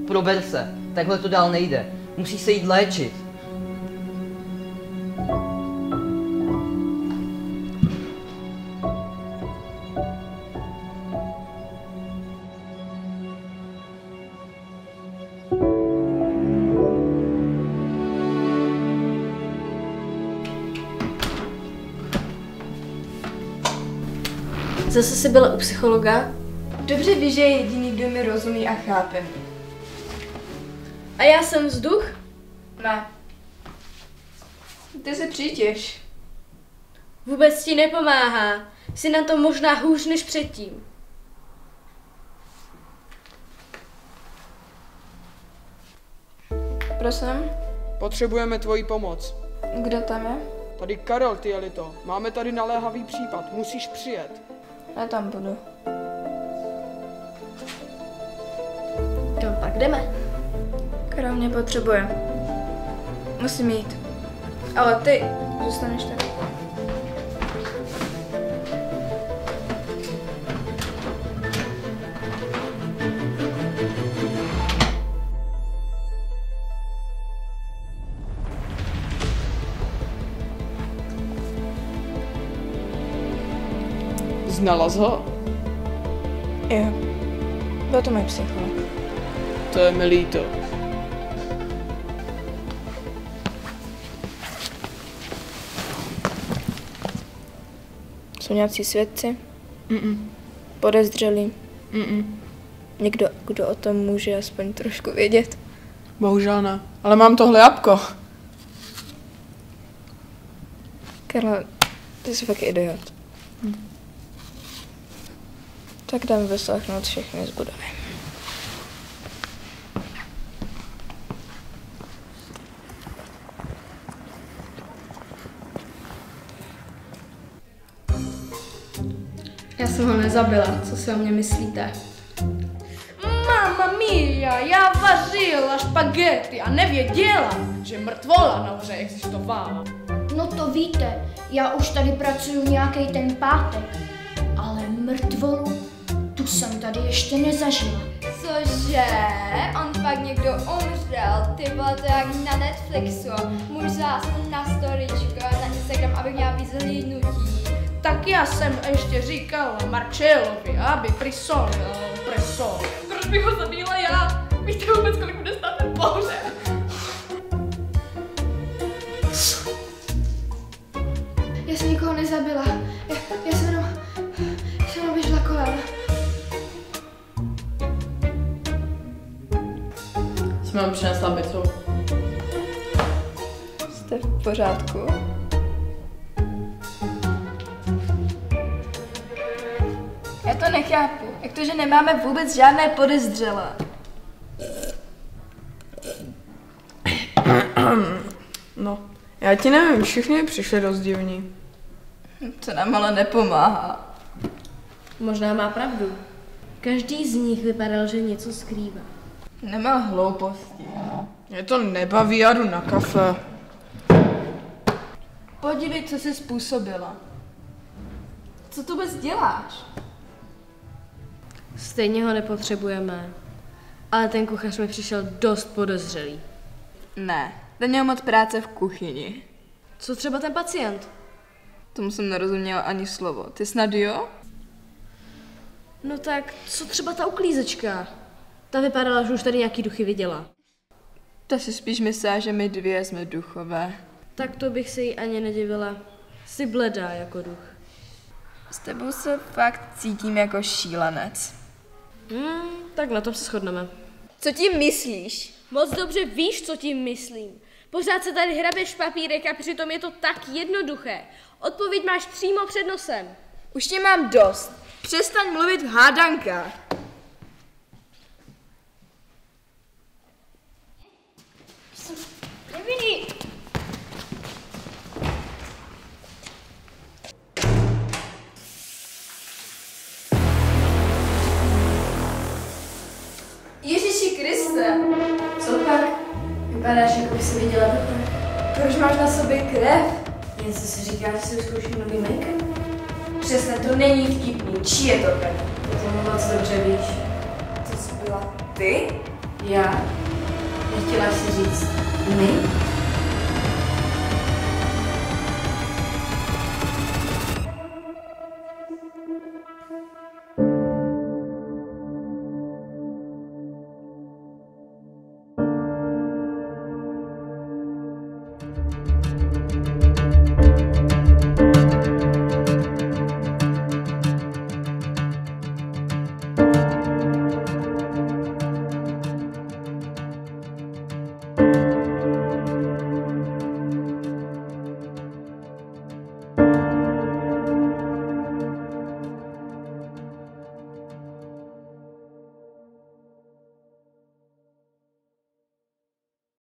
Prober se. Takhle to dál nejde. Musíš se jít léčit. Zase jsi byla u psychologa? Dobře víš, že je jediný, kdo mi rozumí a chápe. A já jsem vzduch? Ne. Ty se přitěš. Vůbec ti nepomáhá. Jsi na to možná hůř než předtím. Prosím? Potřebujeme tvoji pomoc. Kdo tam je? Tady Karel, ty Elito. Máme tady naléhavý případ. Musíš přijet. Já tam budu. Kam pak jdeme? Karel mě potřebuje. Musím jít. Ale ty zůstaneš tady. Znala jsi ho? Jo. Byl to můj psycholog. To je mi líto. Jsou nějací svědci? Podezřelí? Někdo, kdo o tom může aspoň trošku vědět? Bohužel ne. Ale mám tohle jabko. Karla, ty jsi fakt idiot. Tak dám vyslechnout všechny z budovy. Já jsem ho nezabila, co si o mě myslíte? Mamma mia, já vařila špagety a nevěděla, že mrtvola nahoře existovala. No to víte, já už tady pracuju nějaký ten pátek, ale mrtvolu, tu jsem tady ještě nezažila. Cože? On pak někdo umřel, ty vole, to jak na Netflixu. Můj zásl na storyčko, na Instagram, abych měla víc zhlídnutí. Tak já jsem ještě říkala Marcellovi, aby prisolil presol. Proč bych ho zabíla já? Víte vůbec, kolik bude stát ten pohřeb? Já jsem nikoho nezabila, já jsem jenom běžela kolem. Jsme vám přinesla bytu. Jste v pořádku? Já to nechápu. Jak to, že nemáme vůbec žádné podezřelé? No, já ti nevím, všichni přišli dost divní. To nám ale nepomáhá. Možná má pravdu. Každý z nich vypadal, že něco skrývá. Nemá hlouposti. Mě to nebaví, já jdu na kafe. Podívej, co jsi způsobila. Co tu vůbec děláš? Stejně ho nepotřebujeme. Ale ten kuchař mi přišel dost podezřelý. Ne, ten měl moc práce v kuchyni. Co třeba ten pacient? Tomu jsem nerozuměla ani slovo. Ty snad jo? No tak, co třeba ta uklízečka? Ta vypadala, že už tady nějaký duchy viděla. Ta si spíš myslela, že my dvě jsme duchové. Tak to bych se jí ani nedivila. Jsi bledá jako duch. S tebou se fakt cítím jako šílenec. Tak na tom se shodneme. Co tím myslíš? Moc dobře víš, co tím myslím. Pořád se tady hrabeš papírek a přitom je to tak jednoduché. Odpověď máš přímo před nosem. Už tě mám dost. Přestaň mluvit v hádankách. Nevinný! Ježíši Kriste. Co pak? Vypadáš, jako by si viděla ducha. Proč máš na sobě krev? Něco si říká, že si zkouším nový make-up? Přesně, to není vtipný. Čí je to krev? To moc dobře víš. To jsi byla ty? Já? Nechtěla jsi říct my?